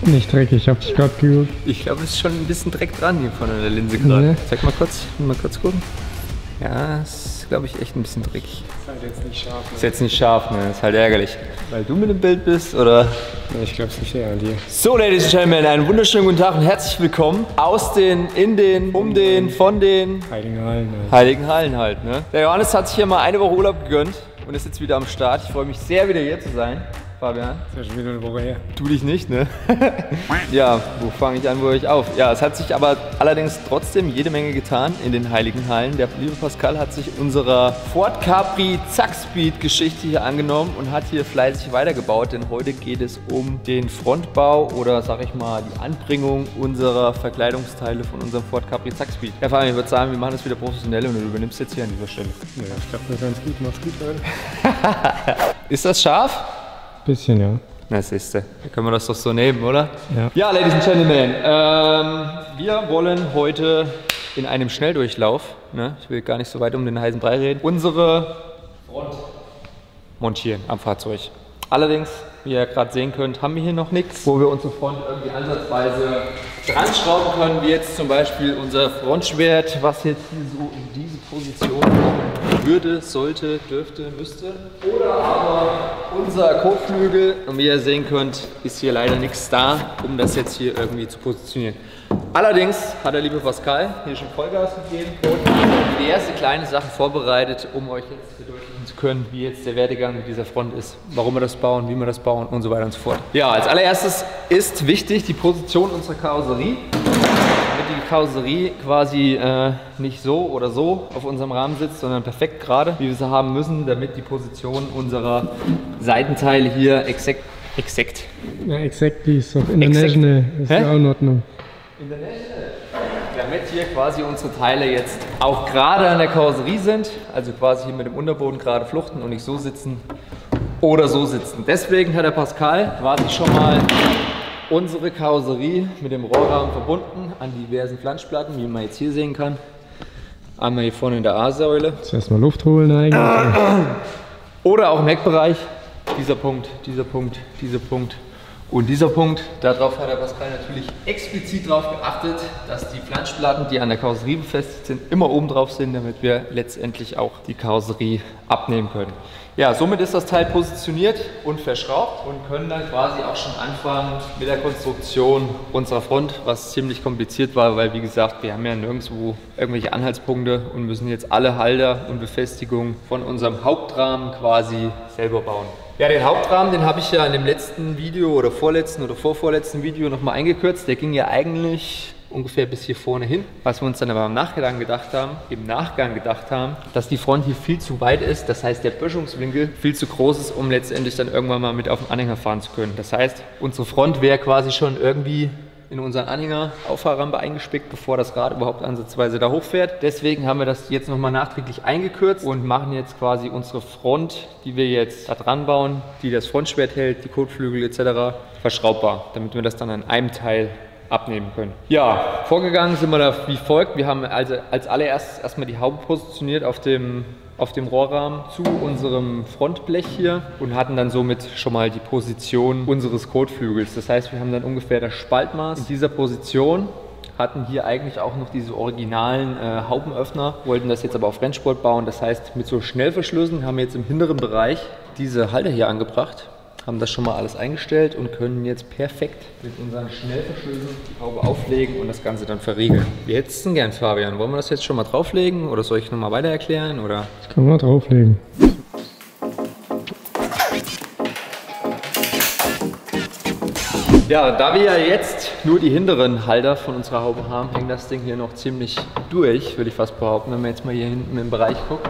Nicht dreckig, ich hab dich gerade geholt. Ich glaube, es ist schon ein bisschen Dreck dran hier vorne an der Linse gerade. Ja. Zeig mal kurz gucken. Ja, ist glaube ich echt ein bisschen dreckig. Ist halt jetzt nicht scharf. Ne? Ist jetzt nicht scharf, ne? Ist halt ärgerlich. Weil du mit dem Bild bist, oder? Ja, ich glaube es nicht eher an dir. So, Ladies and Gentlemen, einen wunderschönen guten Tag und herzlich willkommen aus den, in den, um den, von den Heiligen Hallen. Halt. Heiligen Hallen halt, ne? Der Johannes hat sich hier mal eine Woche Urlaub gegönnt und ist jetzt wieder am Start. Ich freue mich sehr, wieder hier zu sein. Fabian. Das ist ja schon wieder eine Woche her. Tu dich nicht, ne? Ja, wo fange ich an, wo höre ich auf? Ja, es hat sich aber allerdings trotzdem jede Menge getan in den Heiligen Hallen. Der liebe Pascal hat sich unserer Ford Capri Zackspeed-Geschichte hier angenommen und hat hier fleißig weitergebaut, denn heute geht es um den Frontbau oder, sag ich mal, die Anbringung unserer Verkleidungsteile von unserem Ford Capri Zackspeed. Ja, Fabian, ich würde sagen, wir machen das wieder professionell und du übernimmst jetzt hier an dieser Stelle. Ja, ich glaube, das ist ganz gut. Mach's gut heute. Ist das scharf? Bisschen, ja. Na, siehste, da können wir das doch so nehmen, oder? Ja. Ja, Ladies and Gentlemen, wir wollen heute in einem Schnelldurchlauf, ne, ich will gar nicht so weit um den heißen Brei reden, unsere Front montieren am Fahrzeug. Allerdings, wie ihr gerade sehen könnt, haben wir hier noch nichts, wo wir unsere Front irgendwie ansatzweise dran schrauben können, wie jetzt zum Beispiel unser Frontschwert, was jetzt hier so in diese Position kommen würde, sollte, dürfte, müsste. Oder aber unser Kotflügel. Und wie ihr sehen könnt, ist hier leider nichts da, um das jetzt hier irgendwie zu positionieren. Allerdings hat der liebe Pascal hier schon Vollgas gegeben und die erste kleine Sache vorbereitet, um euch jetzt verdeutlichen zu können, wie jetzt der Werdegang mit dieser Front ist, warum wir das bauen, wie wir das bauen und so weiter und so fort. Ja, als allererstes ist wichtig die Position unserer Karosserie. Damit die Karosserie quasi nicht so oder so auf unserem Rahmen sitzt, sondern perfekt gerade, wie wir sie haben müssen, damit die Position unserer Seitenteile hier exakt. Ja, exactly ist doch international. Ist ja auch in Ordnung. International. Damit hier quasi unsere Teile jetzt auch gerade an der Karosserie sind, also quasi hier mit dem Unterboden gerade fluchten und nicht so sitzen oder so sitzen. Deswegen hat der Pascal quasi schon mal unsere Karosserie mit dem Rohrrahmen verbunden an diversen Flanschplatten, wie man jetzt hier sehen kann. Einmal hier vorne in der A-Säule. Zuerst mal Luft holen eigentlich. Oder auch im Heckbereich. Dieser Punkt, dieser Punkt, dieser Punkt und dieser Punkt. Darauf hat der Pascal natürlich explizit darauf geachtet, dass die Flanschplatten, die an der Karosserie befestigt sind, immer oben drauf sind, damit wir letztendlich auch die Karosserie abnehmen können. Ja, somit ist das Teil positioniert und verschraubt und können dann quasi auch schon anfangen mit der Konstruktion unserer Front, was ziemlich kompliziert war, weil wie gesagt, wir haben ja nirgendwo irgendwelche Anhaltspunkte und müssen jetzt alle Halter und Befestigungen von unserem Hauptrahmen quasi selber bauen. Ja, den Hauptrahmen, den habe ich ja in dem letzten Video oder vorletzten oder vorvorletzten Video nochmal eingekürzt. Der ging ja eigentlich ungefähr bis hier vorne hin. Was wir uns dann aber im Nachgang gedacht haben, dass die Front hier viel zu weit ist. Das heißt, der Böschungswinkel viel zu groß ist, um letztendlich dann irgendwann mal mit auf den Anhänger fahren zu können. Das heißt, unsere Front wäre quasi schon irgendwie in unseren Anhänger Auffahrrampe eingespickt, bevor das Rad überhaupt ansatzweise da hochfährt. Deswegen haben wir das jetzt nochmal nachträglich eingekürzt und machen jetzt quasi unsere Front, die wir jetzt da dran bauen, die das Frontschwert hält, die Kotflügel etc. verschraubbar, damit wir das dann an einem Teil abnehmen können. Ja, vorgegangen sind wir da wie folgt. Wir haben also als allererstes erstmal die Haube positioniert auf dem Rohrrahmen zu unserem Frontblech hier und hatten dann somit schon mal die Position unseres Kotflügels. Das heißt, wir haben dann ungefähr das Spaltmaß in dieser Position, hatten hier eigentlich auch noch diese originalen Haubenöffner, wollten das jetzt aber auf Rennsport bauen. Das heißt, mit so Schnellverschlüssen haben wir jetzt im hinteren Bereich diese Halter hier angebracht, haben das schon mal alles eingestellt und können jetzt perfekt mit unseren Schnellverschlüssen die Haube auflegen und das Ganze dann verriegeln. Wie hättest du denn gern, Fabian? Wollen wir das jetzt schon mal drauflegen oder soll ich nochmal weiter erklären? Oder? Das kann man drauflegen. Ja, da wir ja jetzt nur die hinteren Halter von unserer Haube haben, hängt das Ding hier noch ziemlich durch, würde ich fast behaupten, wenn man jetzt mal hier hinten im Bereich guckt.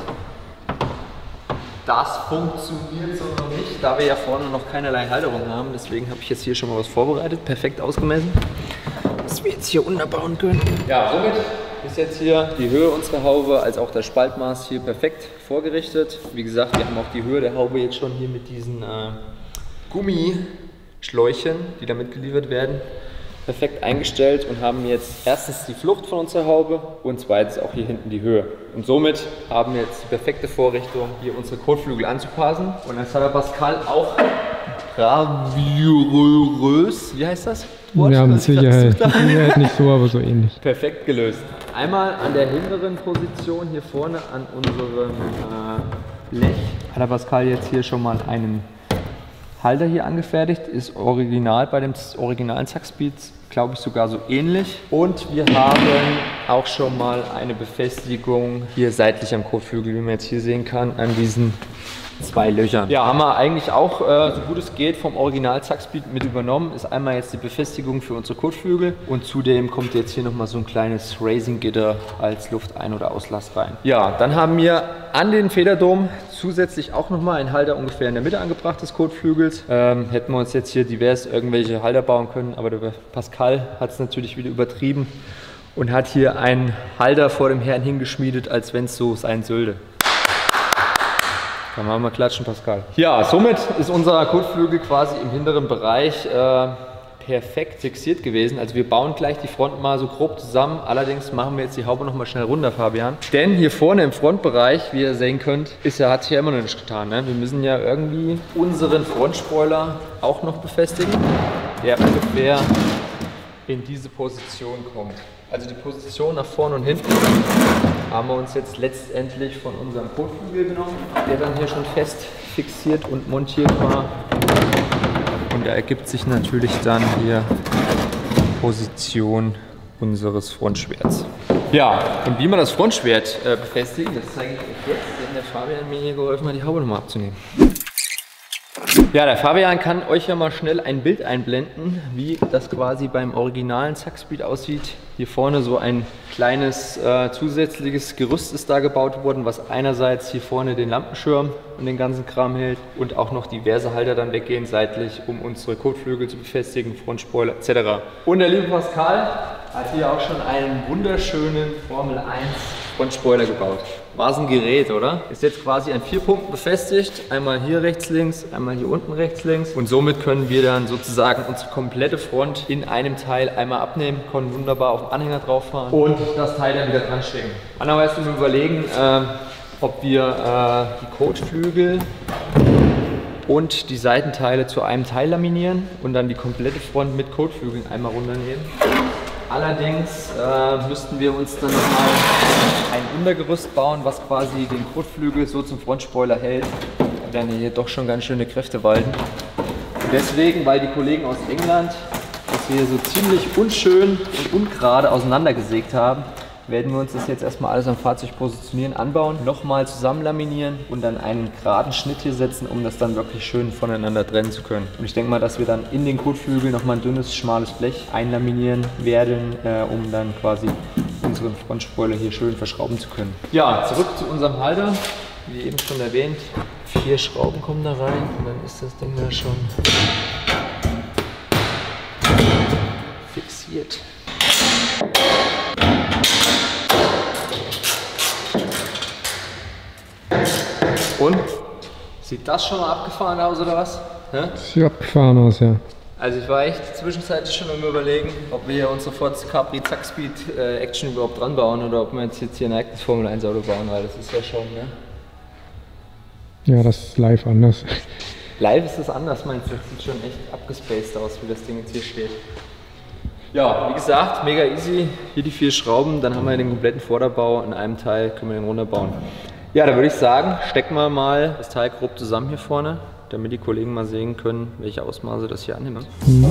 Das funktioniert so noch nicht, da wir ja vorne noch keinerlei Halterung haben. Deswegen habe ich jetzt hier schon mal was vorbereitet, perfekt ausgemessen, was wir jetzt hier unterbauen können. Ja, somit ist jetzt hier die Höhe unserer Haube als auch das Spaltmaß hier perfekt vorgerichtet. Wie gesagt, wir haben auch die Höhe der Haube jetzt schon hier mit diesen Gummischläuchen, die da mitgeliefert werden, perfekt eingestellt und haben jetzt erstens die Flucht von unserer Haube und zweitens auch hier hinten die Höhe. Und somit haben wir jetzt die perfekte Vorrichtung, hier unsere Kotflügel anzupassen. Und das hat der Pascal auch bravourös, wie heißt das? Wurscht, Ja, mit was ich dazu Sicherheit. sage. Mit Sicherheit nicht so, aber so ähnlich. Perfekt gelöst. Einmal an der hinteren Position hier vorne an unserem Blech hat der Pascal jetzt hier schon mal einen Halter hier angefertigt. Ist original bei dem originalen Zackspeed, glaube ich, sogar so ähnlich. Und wir haben auch schon mal eine Befestigung hier seitlich am Kotflügel, wie man jetzt hier sehen kann, an diesen 2 Löchern. Ja, haben wir eigentlich auch, so gut es geht, vom Original Zackspeed mit übernommen. Ist einmal jetzt die Befestigung für unsere Kotflügel und zudem kommt jetzt hier nochmal so ein kleines Racing-Gitter als Luftein- oder Auslass rein. Ja, dann haben wir an den Federdom zusätzlich auch nochmal einen Halter ungefähr in der Mitte angebracht des Kotflügels. Hätten wir uns jetzt hier divers irgendwelche Halter bauen können, aber der Pascal hat es natürlich wieder übertrieben und hat hier einen Halter vor dem Herrn hingeschmiedet, als wenn es so sein sollte. Kann man mal klatschen, Pascal. Ja, somit ist unser Kotflügel quasi im hinteren Bereich perfekt fixiert gewesen. Also wir bauen gleich die Front mal so grob zusammen. Allerdings machen wir jetzt die Haube noch mal schnell runter, Fabian. Denn hier vorne im Frontbereich, wie ihr sehen könnt, hat hier immer noch nichts getan. Ne? Wir müssen ja irgendwie unseren Frontspoiler auch noch befestigen, der ungefähr in diese Position kommt. Also die Position nach vorne und hinten haben wir uns jetzt letztendlich von unserem Kotflügel genommen, der dann hier schon fest fixiert und montiert war. Und da ergibt sich natürlich dann hier die Position unseres Frontschwerts. Ja, und wie man das Frontschwert befestigt, das zeige ich euch jetzt, denn der Fabian mir hier geholfen hat, die Haube nochmal abzunehmen. Ja, der Fabian kann euch ja mal schnell ein Bild einblenden, wie das quasi beim originalen Zackspeed aussieht. Hier vorne so ein kleines zusätzliches Gerüst ist da gebaut worden, was einerseits hier vorne den Lampenschirm und den ganzen Kram hält und auch noch diverse Halter dann weggehen seitlich, um unsere Kotflügel zu befestigen, Frontspoiler etc. Und der liebe Pascal hat hier auch schon einen wunderschönen Formel 1 Frontspoiler gebaut. War es ein Gerät, oder? Ist jetzt quasi an 4 Punkten befestigt. Einmal hier rechts, links, einmal hier unten rechts, links. Und somit können wir dann sozusagen unsere komplette Front in einem Teil einmal abnehmen, können wunderbar auf den Anhänger drauf fahren und das Teil dann wieder dran stecken. Andererseits müssen wir überlegen, ob wir die Kotflügel und die Seitenteile zu einem Teil laminieren und dann die komplette Front mit Kotflügeln einmal runternehmen. Allerdings müssten wir uns dann nochmal ein Untergerüst bauen, was quasi den Kotflügel so zum Frontspoiler hält. Da werden hier doch schon ganz schöne Kräfte walten. Und deswegen, weil die Kollegen aus England das hier so ziemlich unschön und ungerade auseinandergesägt haben, werden wir uns das jetzt erstmal alles am Fahrzeug positionieren, anbauen, nochmal zusammen laminieren und dann einen geraden Schnitt hier setzen, um das dann wirklich schön voneinander trennen zu können. Und ich denke mal, dass wir dann in den Kotflügel nochmal ein dünnes, schmales Blech einlaminieren werden, um dann quasi unseren Frontspoiler hier schön verschrauben zu können. Ja, zurück zu unserem Halter. Wie eben schon erwähnt, 4 Schrauben kommen da rein und dann ist das Ding da schon fixiert. Und? Sieht das schon mal abgefahren aus oder was? Hä? Sieht abgefahren aus, ja. Also ich war echt zwischenzeitlich schon am Überlegen, ob wir hier unsere Ford Capri Zackspeed Action überhaupt dran bauen oder ob wir jetzt hier ein eigenes Formel 1 Auto bauen, weil das ist ja schon, ne? Ja, das ist live anders. Live ist das anders, meinst du? Das sieht schon echt abgespaced aus, wie das Ding jetzt hier steht. Ja, wie gesagt, mega easy. Hier die 4 Schrauben, dann haben wir den kompletten Vorderbau. In einem Teil können wir den runterbauen. Ja, da würde ich sagen, stecken wir mal das Teil grob zusammen hier vorne, damit die Kollegen mal sehen können, welche Ausmaße das hier annimmt.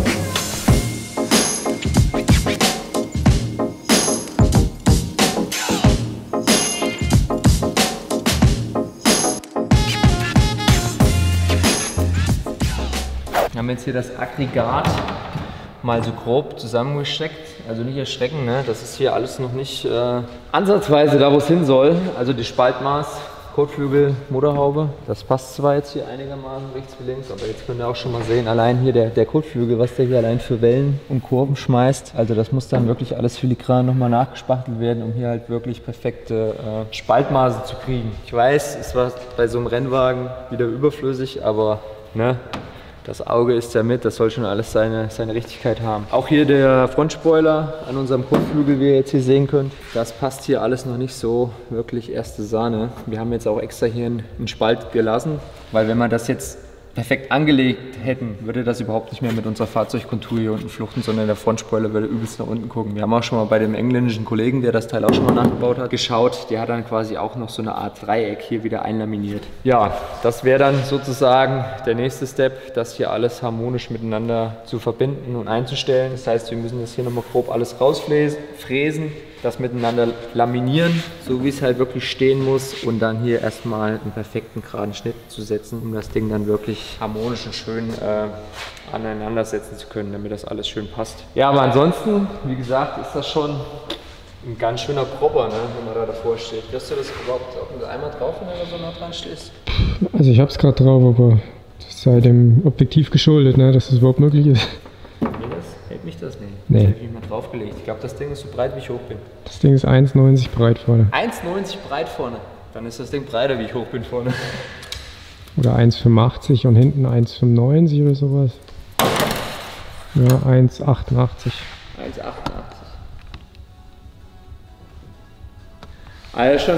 Wir haben jetzt hier das Aggregat mal so grob zusammengesteckt, also nicht erschrecken, ne? Das ist hier alles noch nicht ansatzweise da, wo es hin soll. Also die Spaltmaß, Kotflügel, Motorhaube, das passt zwar jetzt hier einigermaßen rechts wie links, aber jetzt könnt ihr auch schon mal sehen, allein hier der Kotflügel, was der hier allein für Wellen und Kurven schmeißt. Also das muss dann wirklich alles filigran nochmal nachgespachtelt werden, um hier halt wirklich perfekte Spaltmaße zu kriegen. Ich weiß, es war bei so einem Rennwagen wieder überflüssig, aber ne? Das Auge ist ja mit, das soll schon alles seine Richtigkeit haben. Auch hier der Frontspoiler an unserem Kotflügel, wie ihr jetzt hier sehen könnt. Das passt hier alles noch nicht so wirklich erste Sahne. Wir haben jetzt auch extra hier einen Spalt gelassen, weil wenn man das jetzt perfekt angelegt hätten, würde das überhaupt nicht mehr mit unserer Fahrzeugkontur hier unten fluchten, sondern der Frontspoiler würde übelst nach unten gucken. Wir haben auch schon mal bei dem engländischen Kollegen, der das Teil auch schon mal nachgebaut hat, geschaut. Der hat dann quasi auch noch so eine Art Dreieck hier wieder einlaminiert. Ja, das wäre dann sozusagen der nächste Step, das hier alles harmonisch miteinander zu verbinden und einzustellen. Das heißt, wir müssen das hier nochmal grob alles rausfräsen, das miteinander laminieren, so wie es halt wirklich stehen muss und dann hier erstmal einen perfekten geraden Schnitt zu setzen, um das Ding dann wirklich harmonisch und schön aneinander setzen zu können, damit das alles schön passt. Ja, aber ansonsten, wie gesagt, ist das schon ein ganz schöner Propper, ne, wenn man da davor steht. Hast du das überhaupt auch mit einmal drauf, wenn du da so nah dran stehst? Also ich hab's gerade drauf, aber das sei dem Objektiv geschuldet, ne, dass das überhaupt möglich ist. Hält mich das nicht? Nee. Das hätte ich mal draufgelegt. Ich glaube, das Ding ist so breit, wie ich hoch bin. Das Ding ist 1,90 breit vorne. 1,90 breit vorne? Dann ist das Ding breiter, wie ich hoch bin vorne. Oder 1,85 und hinten 1,95 oder sowas. Ja, 1,88. 1,88. Also schon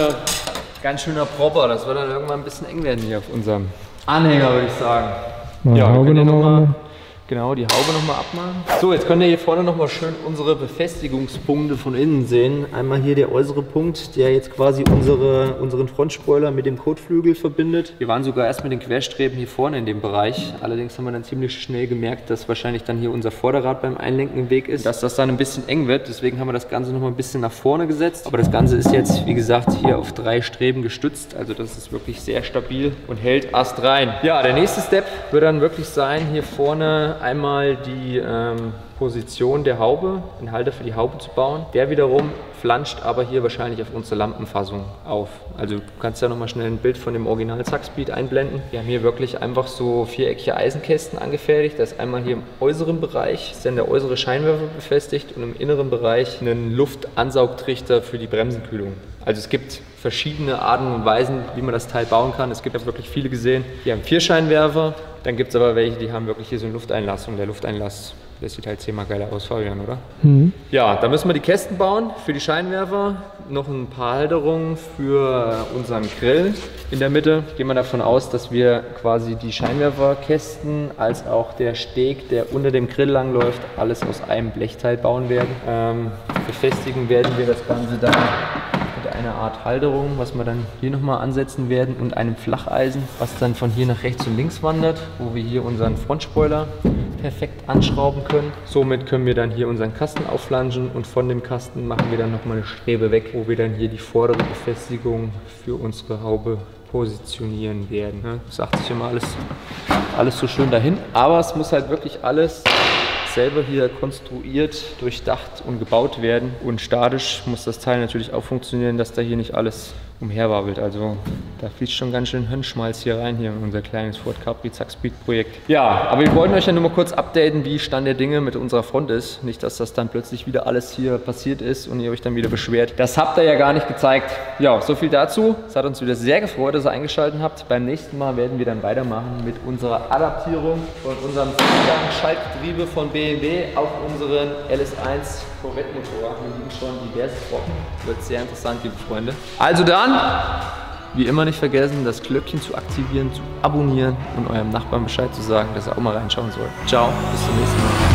ganz schöner Propper. Das wird dann irgendwann ein bisschen eng werden hier auf unserem Anhänger, würde ich sagen. Mal ja, Haube nochmal. Genau, die Haube nochmal abmachen. So, jetzt könnt ihr hier vorne nochmal schön unsere Befestigungspunkte von innen sehen. Einmal hier der äußere Punkt, der jetzt quasi unseren Frontspoiler mit dem Kotflügel verbindet. Wir waren sogar erst mit den Querstreben hier vorne in dem Bereich. Allerdings haben wir dann ziemlich schnell gemerkt, dass wahrscheinlich dann hier unser Vorderrad beim Einlenken im Weg ist. Dass das dann ein bisschen eng wird, deswegen haben wir das Ganze nochmal ein bisschen nach vorne gesetzt. Aber das Ganze ist jetzt, wie gesagt, hier auf 3 Streben gestützt. Also das ist wirklich sehr stabil und hält astrein. Ja, der nächste Step wird dann wirklich sein, hier vorne einmal die Position der Haube, den Halter für die Haube zu bauen. Der wiederum flanscht aber hier wahrscheinlich auf unsere Lampenfassung auf. Also du kannst ja nochmal schnell ein Bild von dem Original Zackspeed einblenden. Wir haben hier wirklich einfach so viereckige Eisenkästen angefertigt. Da ist einmal hier im äußeren Bereich ist dann der äußere Scheinwerfer befestigt und im inneren Bereich einen Luftansaugtrichter für die Bremsenkühlung. Also es gibt verschiedene Arten und Weisen, wie man das Teil bauen kann. Es gibt ja wirklich viele gesehen. Die haben 4 Scheinwerfer. Dann gibt es aber welche, die haben wirklich hier so eine Lufteinlass. Und der Lufteinlass, das sieht halt 10-mal geiler aus, Fabian, oder? Mhm. Ja, da müssen wir die Kästen bauen für die Scheinwerfer. Noch ein paar Halterungen für unseren Grill in der Mitte. Gehen wir davon aus, dass wir quasi die Scheinwerferkästen als auch der Steg, der unter dem Grill langläuft, alles aus einem Blechteil bauen werden. Befestigen werden wir das Ganze dann mit einer Art Halterung, was wir dann hier nochmal ansetzen werden und einem Flacheisen, was dann von hier nach rechts und links wandert, wo wir hier unseren Frontspoiler perfekt anschrauben können. Somit können wir dann hier unseren Kasten aufflanschen und von dem Kasten machen wir dann nochmal eine Strebe weg, wo wir dann hier die vordere Befestigung für unsere Haube positionieren werden. Das sagt sich immer alles so schön dahin, aber es muss halt wirklich alles selber hier konstruiert, durchdacht und gebaut werden. Und statisch muss das Teil natürlich auch funktionieren, dass da hier nicht alles umherwabbelt. Also da fließt schon ganz schön Hirnschmalz hier rein, hier in unser kleines Ford Capri Zackspeed Projekt. Ja, aber wir wollten euch ja nur mal kurz updaten, wie Stand der Dinge mit unserer Front ist. Nicht, dass das dann plötzlich wieder alles hier passiert ist und ihr euch dann wieder beschwert. Das habt ihr ja gar nicht gezeigt. Ja, so viel dazu. Es hat uns wieder sehr gefreut, dass ihr eingeschaltet habt. Beim nächsten Mal werden wir dann weitermachen mit unserer Adaptierung von unserem Schaltgetriebe von BMW auf unseren LS1 Corvette-Motor. Wir liegen schon diverse Wochen. Wird sehr interessant, liebe Freunde. Also dann, wie immer nicht vergessen, das Glöckchen zu aktivieren, zu abonnieren und eurem Nachbarn Bescheid zu sagen, dass er auch mal reinschauen soll. Ciao, bis zum nächsten Mal.